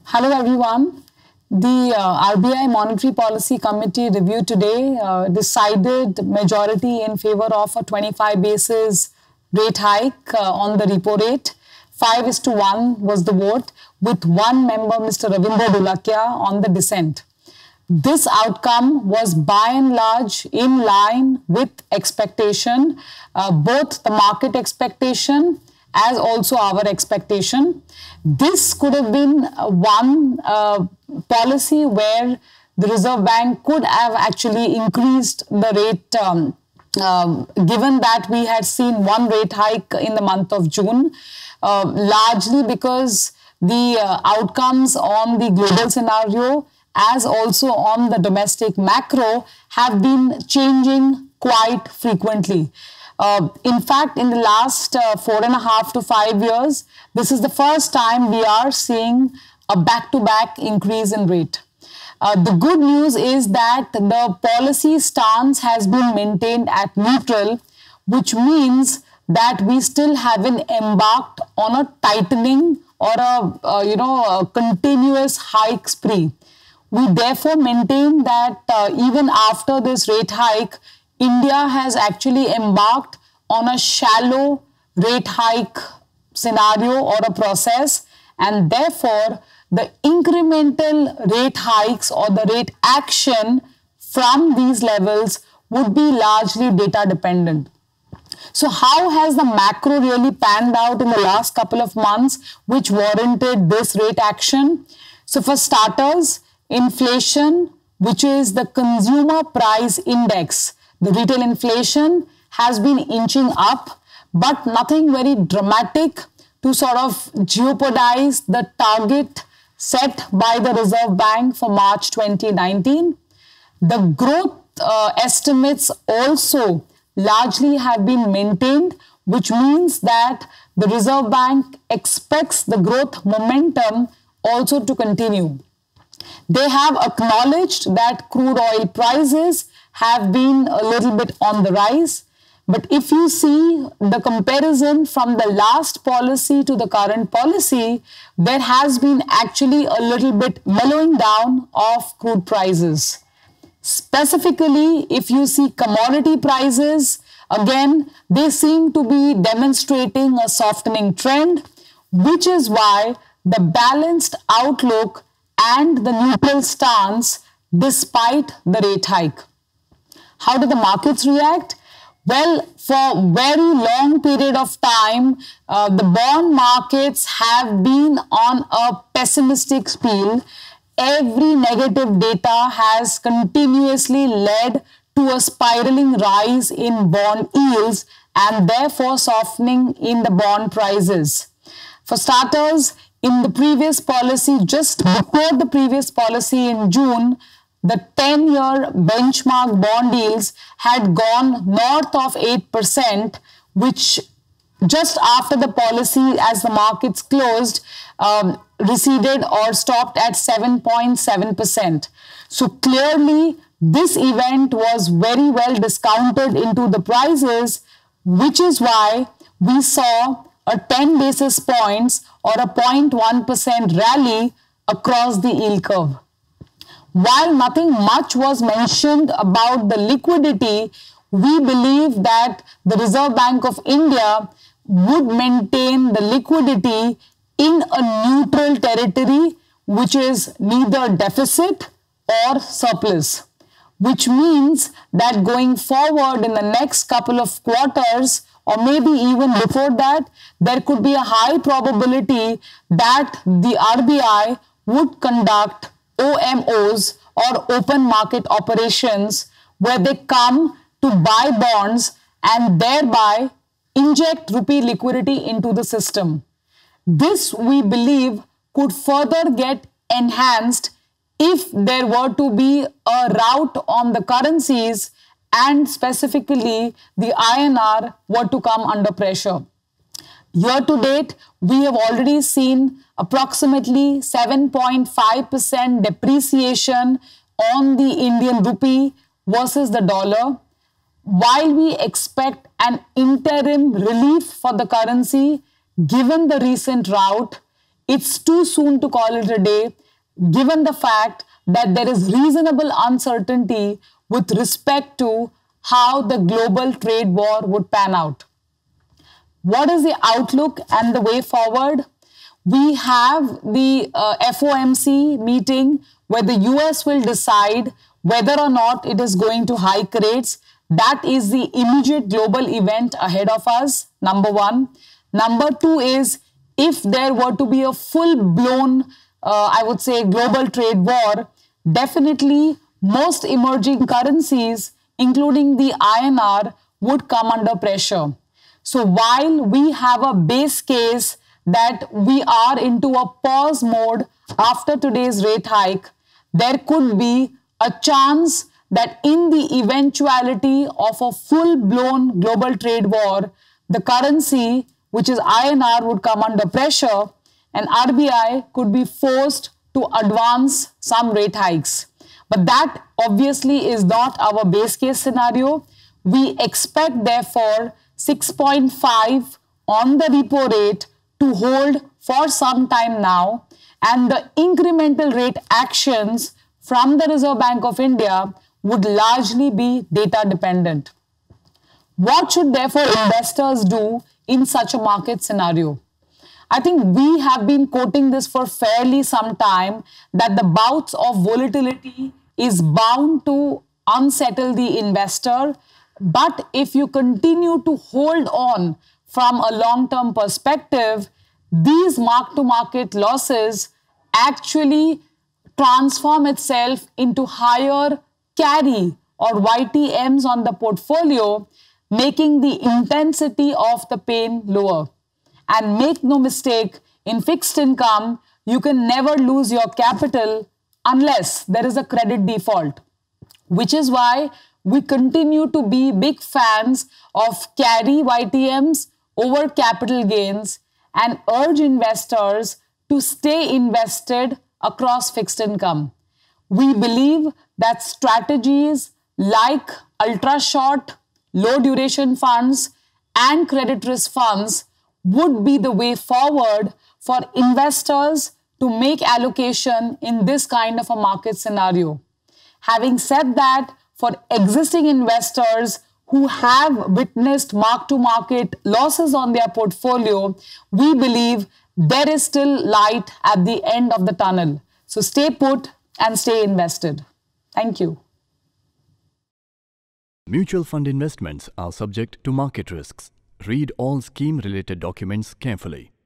Hello everyone. The RBI Monetary Policy Committee review today decided majority in favor of a 25 basis rate hike on the repo rate. 5:1 was the vote, with one member, Mr. Ravindra Dulakia, on the dissent. This outcome was by and large in line with expectation, both the market expectation as also our expectation. This could have been one policy where the Reserve Bank could have actually increased the rate, given that we had seen one rate hike in the month of June, largely because the outcomes on the global scenario as also on the domestic macro have been changing quite frequently. In fact, in the last 4.5 to 5 years, this is the first time we are seeing a back-to-back increase in rate. The good news is that the policy stance has been maintained at neutral, which means that we still haven't embarked on a tightening or a continuous hike spree. We therefore maintain that even after this rate hike, India has actually embarked on a shallow rate hike scenario or a process, and therefore the incremental rate hikes or the rate action from these levels would be largely data dependent. So how has the macro really panned out in the last couple of months which warranted this rate action? So for starters, inflation, which is the consumer price index, the retail inflation has been inching up, but nothing very dramatic to sort of jeopardize the target set by the Reserve Bank for March 2019. The growth estimates also largely have been maintained, which means that the Reserve Bank expects the growth momentum also to continue. They have acknowledged that crude oil prices have been a little bit on the rise. But if you see the comparison from the last policy to the current policy, there has been actually a little bit mellowing down of crude prices. Specifically, if you see commodity prices, again, they seem to be demonstrating a softening trend, which is why the balanced outlook and the neutral stance despite the rate hike. How do the markets react? Well, for a very long period of time, the bond markets have been on a pessimistic spiel. Every negative data has continuously led to a spiraling rise in bond yields and therefore softening in the bond prices. For starters, in the previous policy, just before the previous policy in June, the 10-year benchmark bond yields had gone north of 8%, which just after the policy, as the markets closed, receded or stopped at 7.7%. So clearly, this event was very well discounted into the prices, which is why we saw a 10 basis points or a 0.1% rally across the yield curve. While nothing much was mentioned about the liquidity, we believe that the Reserve Bank of India would maintain the liquidity in a neutral territory, which is neither deficit or surplus, which means that going forward in the next couple of quarters, or maybe even before that, there could be a high probability that the RBI would conduct OMOs or open market operations where they come to buy bonds and thereby inject rupee liquidity into the system. This, we believe, could further get enhanced if there were to be a rout on the currencies and specifically the INR were to come under pressure. Year to date, we have already seen approximately 7.5% depreciation on the Indian rupee versus the dollar. While we expect an interim relief for the currency, given the recent rout, it's too soon to call it a day, given the fact that there is reasonable uncertainty with respect to how the global trade war would pan out. What is the outlook and the way forward? We have the FOMC meeting where the US will decide whether or not it is going to hike rates. That is the immediate global event ahead of us, number one. Number two is, if there were to be a full-blown, I would say, global trade war, definitely most emerging currencies, including the INR, would come under pressure. So while we have a base case that we are into a pause mode after today's rate hike, there could be a chance that in the eventuality of a full-blown global trade war, the currency, which is INR, would come under pressure and RBI could be forced to advance some rate hikes. But that obviously is not our base case scenario. We expect, therefore, 6.5 on the repo rate to hold for some time now, and the incremental rate actions from the Reserve Bank of India would largely be data dependent. What should therefore investors do in such a market scenario? I think we have been quoting this for fairly some time, that the bouts of volatility is bound to unsettle the investor. But if you continue to hold on from a long-term perspective, these mark-to-market losses actually transform itself into higher carry or YTMs on the portfolio, making the intensity of the pain lower. And make no mistake, in fixed income, you can never lose your capital unless there is a credit default, which is why we continue to be big fans of carry YTMs over capital gains and urge investors to stay invested across fixed income. We believe that strategies like ultra-short, low-duration funds and credit risk funds would be the way forward for investors to make allocation in this kind of a market scenario. Having said that, for existing investors who have witnessed mark-to-market losses on their portfolio, we believe there is still light at the end of the tunnel. So stay put and stay invested. Thank you. Mutual fund investments are subject to market risks. Read all scheme-related documents carefully.